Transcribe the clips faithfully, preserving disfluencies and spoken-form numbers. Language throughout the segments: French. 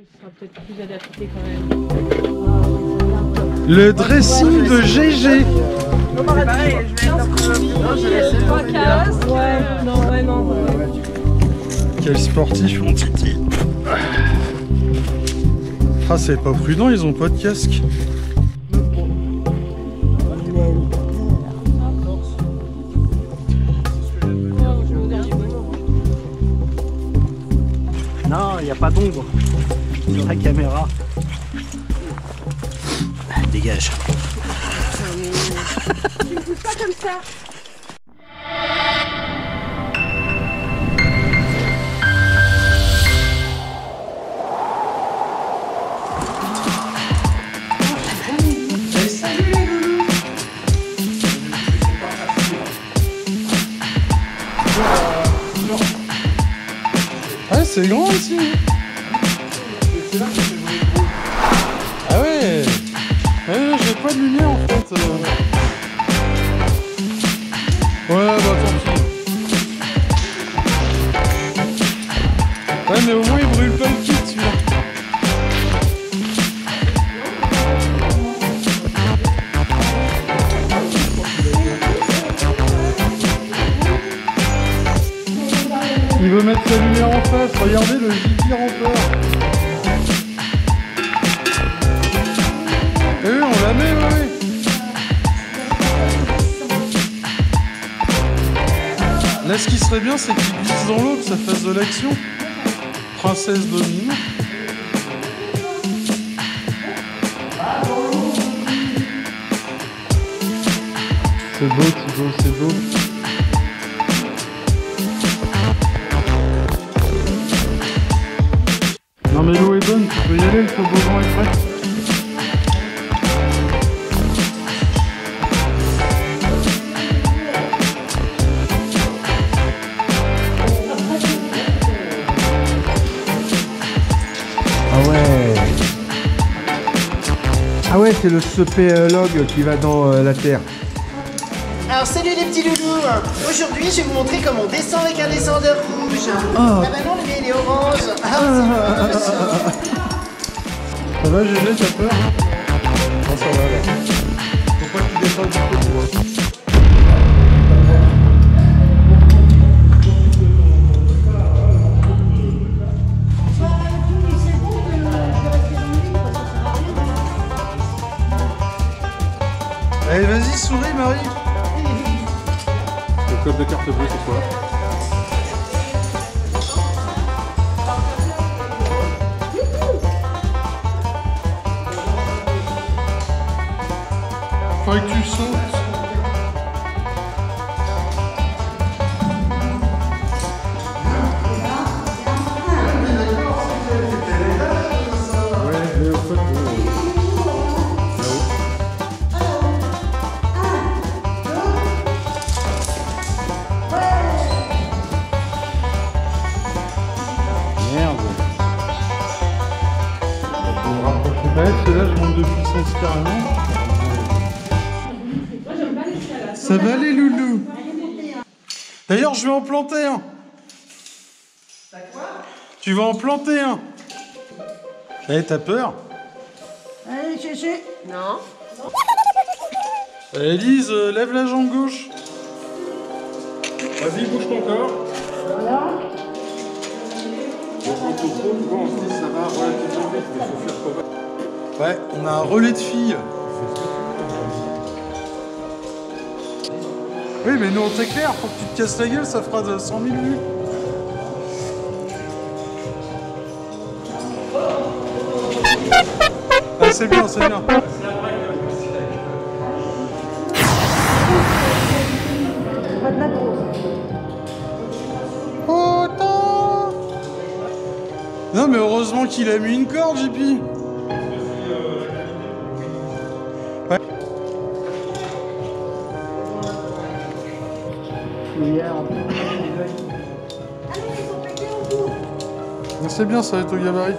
Ce sera peut-être plus adapté quand même. Le dressing de G G. C'est pareil, je vais être non, je laisse pas casque. Ouais, non, ouais, non. Ouais. Quel sportif, mon titi. Ah, c'est pas prudent, ils ont pas de casque. Non, il n'y a pas d'ombre sur la caméra. Dégage. Tu me pousses pas comme ça. Ah, c'est grand ici. Ah ouais. Ouais, j'ai pas de lumière en fait. Ouais, bah tant pis. Ouais, mais au moins il brûle pas le kit celui-là. Il veut mettre sa lumière en face, regardez le giga rampeur. Eh oui, on la met, oui, oui. Là, ce qui serait bien, c'est qu'il glisse dans l'eau, que ça fasse de l'action. Princesse domine. C'est beau, Thibaut, c'est beau. Non mais l'eau est bonne, tu peux y aller, le toboggan est prêt. Ah ouais. Ah ouais, c'est le spéologue qui va dans euh, la terre. Alors salut les petits loulous. Aujourd'hui je vais vous montrer comment on descend avec un descendeur rouge. Oh. Ah bah non, le mien il est orange. Ah, c'est moche. Ça va, G G, t'as peur? Non, ça va là. Faut pas que tu descendes du coup, tu vois. Allez, vas-y, souris, Marie. Le club de carte bleue, c'est quoi? Faudrait que tu sautes. Ouais, mais au fait, merde. Ouais, c'est là, je monte de puissance carrément. Ça va les loulous? D'ailleurs, je vais en planter un. T'as quoi? Tu vas en planter un. Eh, t'as peur? Allez, Chéché. Non. Elise, euh, lève la jambe gauche. Vas-y, bouge ton corps. Voilà. Ouais, on a un relais de filles. Oui, mais nous on t'éclaire, pour que tu te casses la gueule, ça fera de cent mille vues. Ah, c'est bien, c'est bien. Autant. Non, mais heureusement qu'il a mis une corde, J P. Ouais. C'est bien, ça va être au gabarit.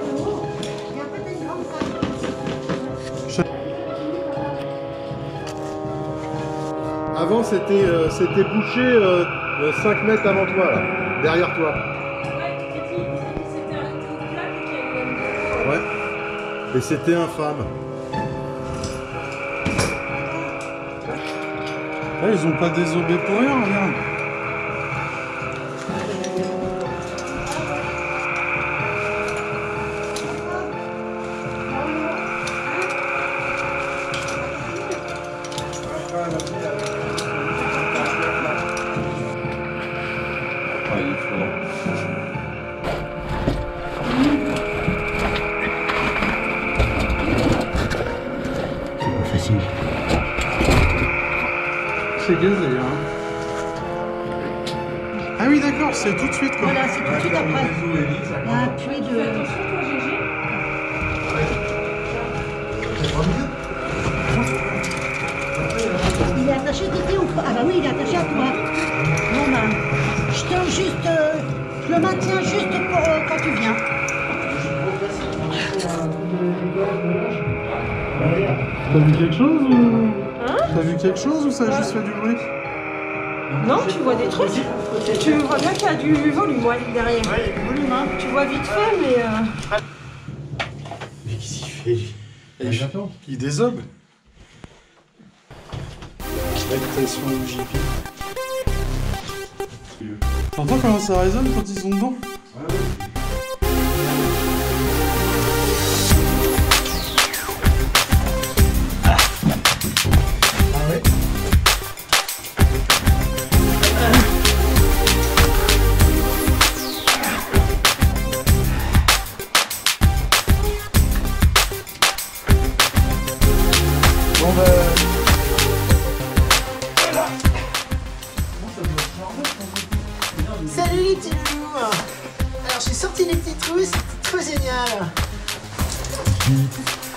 Avant, c'était euh, c'était bouché euh, cinq mètres avant toi, là, derrière toi. Et c'était infâme. Ah, ils ont pas désobé pour rien, regarde. Ah, il est fort. Facile. C'est gazé, hein. Ah oui, d'accord, c'est tout de suite, quoi. Voilà, c'est tout de suite après. Il y a un puits de... Il est attaché Titi ou pas? Ah bah oui, il est attaché à toi. Bon ben, je te juste... euh, je le maintiens juste pour euh, quand tu viens. T'as vu quelque chose ou... Hein? T'as vu quelque chose ou ça a juste fait du bruit? Non, tu vois des trucs. Tu vois bien qu'il y a du volume ouais, derrière. Ouais, il y a du volume, hein. Tu vois vite fait, mais... Euh... Mais qu'est-ce qu'il fait, lui? Il, il désobe. Activation J P. T'entends comment ça résonne quand ils sont dedans? Bon bah... Salut les petits loulous. Alors j'ai sorti les petits trous, c'était trop génial.